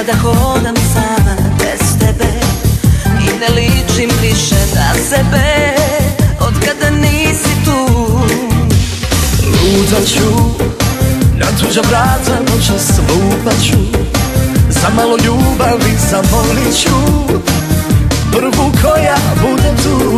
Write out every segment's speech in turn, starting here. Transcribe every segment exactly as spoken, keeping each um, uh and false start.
da hodam sama bez tebe i ne ličim više na sebe od kada nisi tu. Lutaću na tuđa vrata, noćas lupaću, za malo ljubavi zamolit ću prvu koja bude tu.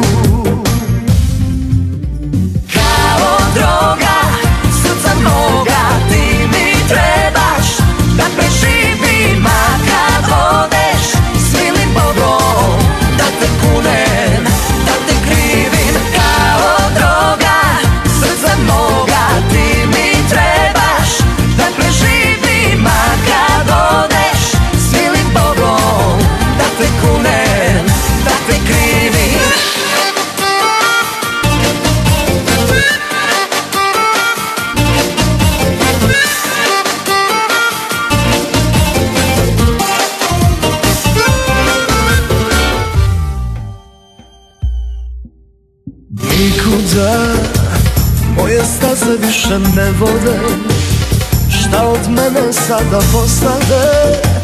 Kao droga srca moga ti mi trebaš da preživim, a kad odeš smilim Bogom da te kunem, da te krivim. Kao droga srca moga ti mi trebaš da preživim, a kad odeš smilim Bogom da te kunem, da te krivim. Nikuda moje staze više ne vode, šta od mene sada postade?